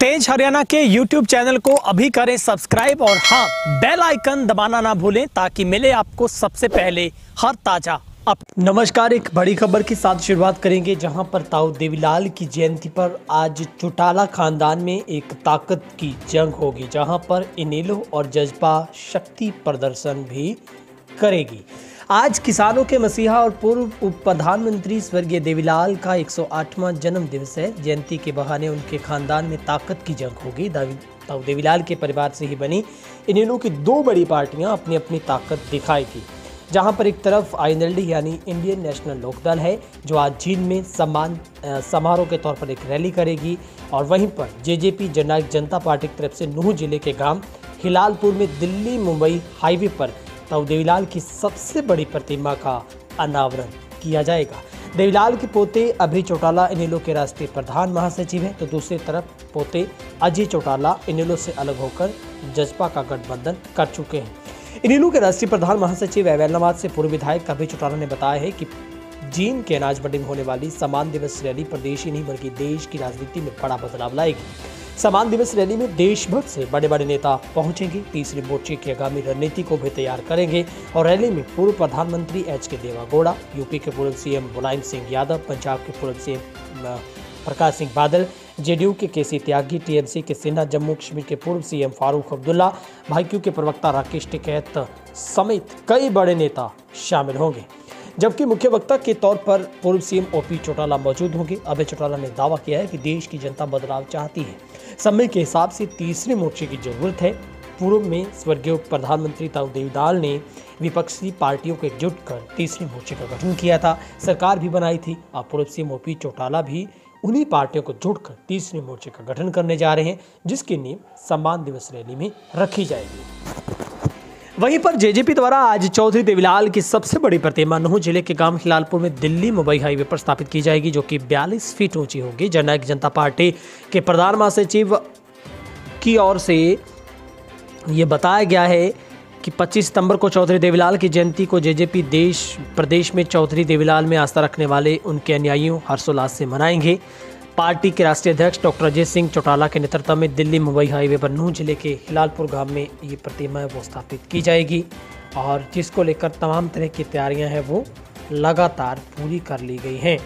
तेज हरियाणा के YouTube channel को अभी करें सब्सक्राइब और हाँ, बेल आइकन दबाना ना भूलें ताकि मिले आपको सबसे पहले हर ताजा अप। नमस्कार, एक बड़ी खबर के साथ शुरुआत करेंगे जहां पर ताऊ देवीलाल की जयंती पर आज चौटाला खानदान में एक ताकत की जंग होगी, जहां पर इनेलो और जजपा शक्ति प्रदर्शन भी करेगी। आज किसानों के मसीहा और पूर्व उप प्रधानमंत्री स्वर्गीय देवीलाल का 108वां जन्म दिवस है। जयंती के बहाने उनके खानदान में ताकत की जंग होगी। ताऊ देवीलाल के परिवार से ही बनी इनेलो की दो बड़ी पार्टियां अपनी अपनी ताकत दिखाएगी, जहां पर एक तरफ आईएनएलडी यानी इंडियन नेशनल लोकदल है जो आज जींद में सम्मान समारोह के तौर पर एक रैली करेगी, और वहीं पर जेजेपी जननायक जनता पार्टी की तरफ से नूंह जिले के गांव हिलालपुर में दिल्ली मुंबई हाईवे पर ताऊ देवीलाल की सबसे बड़ी प्रतिमा का अनावरण किया जाएगा। देवीलाल के पोते अभय चौटाला इनेलो के राष्ट्रीय प्रधान महासचिव हैं, तो दूसरी तरफ पोते अजय चौटाला इनेलो से अलग होकर जजपा का गठबंधन कर चुके हैं। इनेलो के राष्ट्रीय प्रधान महासचिव एवैनाबाद से पूर्व विधायक अभय चौटाला ने बताया है कि जींद के अनाज मंडी में होने वाली सम्मान दिवस रैली प्रदेश ही नहीं बल्कि देश की राजनीति में बड़ा बदलाव लाएगी। सम्मान दिवस रैली में देश भर से बड़े बड़े नेता पहुंचेंगे, तीसरे मोर्चे की आगामी रणनीति को भी तैयार करेंगे, और रैली में पूर्व प्रधानमंत्री एच.के. देवेगौड़ा, यूपी के पूर्व सीएम मुलायम सिंह यादव, पंजाब के पूर्व सीएम प्रकाश सिंह बादल, जेडीयू के केसी त्यागी, टीएमसी के सिन्हा, जम्मू कश्मीर के पूर्व सीएम फारूक अब्दुल्ला, भाईक्यू के प्रवक्ता राकेश टिकैत समेत कई बड़े नेता शामिल होंगे, जबकि मुख्य वक्ता के तौर पर पूर्व सीएम ओपी चौटाला मौजूद होंगे। अभय चौटाला ने दावा किया है कि देश की जनता बदलाव चाहती है, समय के हिसाब से तीसरे मोर्चे की जरूरत है। पूर्व में स्वर्गीय प्रधानमंत्री ताऊ देवीलाल ने विपक्षी पार्टियों को एकजुट कर तीसरे मोर्चे का गठन किया था, सरकार भी बनाई थी। अब पूर्व सीएम ओपी चौटाला भी उन्हीं पार्टियों को जोड़कर तीसरे मोर्चे का गठन करने जा रहे हैं, जिसकी नींव सम्मान दिवस रैली में रखी जाएगी। वहीं पर जेजेपी द्वारा आज चौधरी देवीलाल की सबसे बड़ी प्रतिमा नूंह जिले के गांव हिलालपुर में दिल्ली मुंबई हाईवे पर स्थापित की जाएगी, जो कि 42 फीट ऊंची होगी। जननायक जनता पार्टी के प्रधान महासचिव की ओर से ये बताया गया है कि 25 सितंबर को चौधरी देवीलाल की जयंती को जेजेपी प्रदेश में चौधरी देवीलाल में आस्था रखने वाले उनके अनुयायियों हर्षोल्लास से मनाएंगे। पार्टी के राष्ट्रीय अध्यक्ष डॉक्टर अजय सिंह चौटाला के नेतृत्व में दिल्ली मुंबई हाईवे पर नूंह जिले के हिलालपुर गांव में ये प्रतिमा है वो स्थापित की जाएगी, और जिसको लेकर तमाम तरह की तैयारियां हैं वो लगातार पूरी कर ली गई हैं।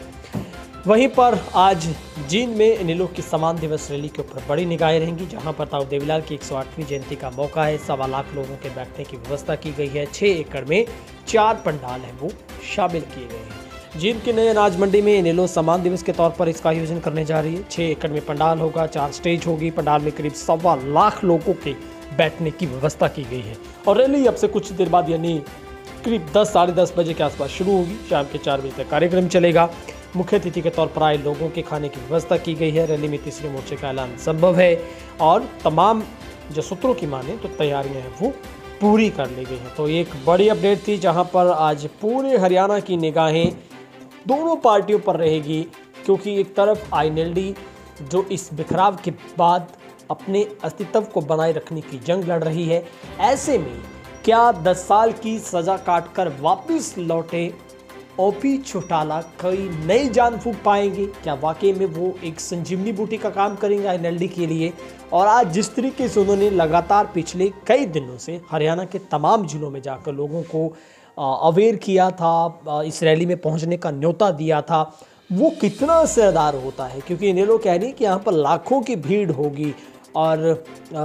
वहीं पर आज जींद में इनेलो की सम्मान दिवस रैली के ऊपर बड़ी निगाहें रहेंगी, जहां पर ताऊ देवीलाल की 108वीं जयंती का मौका है। 1.25 लाख लोगों के बैठने की व्यवस्था की गई है। 6 एकड़ में 4 पंडाल हैं वो शामिल किए गए हैं। जींद के नए अनाज मंडी में इनेलो सम्मान दिवस के तौर पर इसका आयोजन करने जा रही है। 6 एकड़ में पंडाल होगा, 4 स्टेज होगी। पंडाल में करीब 1.25 लाख लोगों के बैठने की व्यवस्था की गई है, और रैली अब से कुछ देर बाद यानी करीब 10 साढ़े 10 बजे के आसपास शुरू होगी। शाम के 4 बजे तक कार्यक्रम चलेगा। मुख्य अतिथि के तौर पर आए लोगों के खाने की व्यवस्था की गई है। रैली में तीसरे मोर्चे का ऐलान संभव है, और तमाम जो सूत्रों की माने तो तैयारियां हैं वो पूरी कर ली गई हैं। तो एक बड़ी अपडेट थी, जहां पर आज पूरे हरियाणा की निगाहें दोनों पार्टियों पर रहेगी, क्योंकि एक तरफ आईएनएलडी जो इस बिखराव के बाद अपने अस्तित्व को बनाए रखने की जंग लड़ रही है, ऐसे में क्या 10 साल की सजा काटकर वापस लौटे ओपी चौटाला कोई नई जान फूंक पाएंगे? क्या वाकई में वो एक संजीवनी बूटी का काम करेंगे आईएनएलडी के लिए? और आज जिस तरीके से उन्होंने लगातार पिछले कई दिनों से हरियाणा के तमाम जिलों में जाकर लोगों को अवेयर किया था, इस रैली में पहुंचने का न्योता दिया था, वो कितना असरदार होता है, क्योंकि इनेलो कह रही है कि यहाँ पर लाखों की भीड़ होगी, और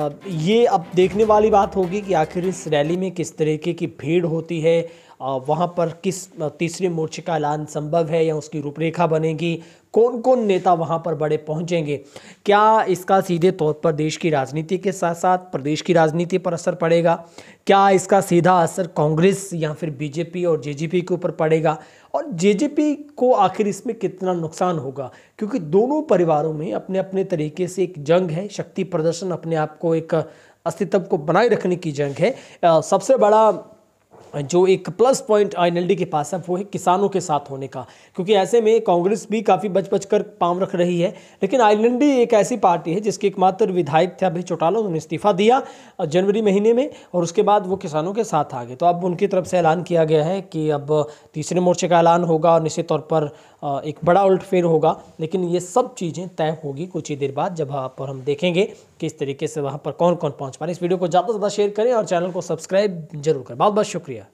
ये अब देखने वाली बात होगी कि आखिर इस रैली में किस तरीके की भीड़ होती है, वहाँ पर किस तीसरे मोर्चे का ऐलान संभव है या उसकी रूपरेखा बनेगी, कौन कौन नेता वहाँ पर बड़े पहुँचेंगे, क्या इसका सीधे तौर पर देश की राजनीति के साथ साथ प्रदेश की राजनीति पर असर पड़ेगा, क्या इसका सीधा असर कांग्रेस या फिर बीजेपी और जेजेपी के ऊपर पड़ेगा, और जेजेपी को आखिर इसमें कितना नुकसान होगा, क्योंकि दोनों परिवारों में अपने अपने तरीके से एक जंग है, शक्ति प्रदर्शन, अपने आप को एक अस्तित्व को बनाए रखने की जंग है। सबसे बड़ा जो एक प्लस पॉइंट आईएनएलडी के पास है वो है किसानों के साथ होने का, क्योंकि ऐसे में कांग्रेस भी काफ़ी बच कर पांव रख रही है, लेकिन आईएनएलडी एक ऐसी पार्टी है जिसके एकमात्र विधायक थे अभय चौटाला, उन्होंने इस्तीफा दिया जनवरी महीने में, और उसके बाद वो किसानों के साथ आ गए। तो अब उनकी तरफ से ऐलान किया गया है कि अब तीसरे मोर्चे का ऐलान होगा, और निश्चित तौर पर एक बड़ा उलटफेर होगा, लेकिन ये सब चीज़ें तय होगी कुछ ही देर बाद, जब वहाँ पर हम देखेंगे किस तरीके से वहाँ पर कौन कौन पहुँच पा रहे। इस वीडियो को ज़्यादा से ज़्यादा शेयर करें और चैनल को सब्सक्राइब जरूर करें। बहुत बहुत शुक्रिया।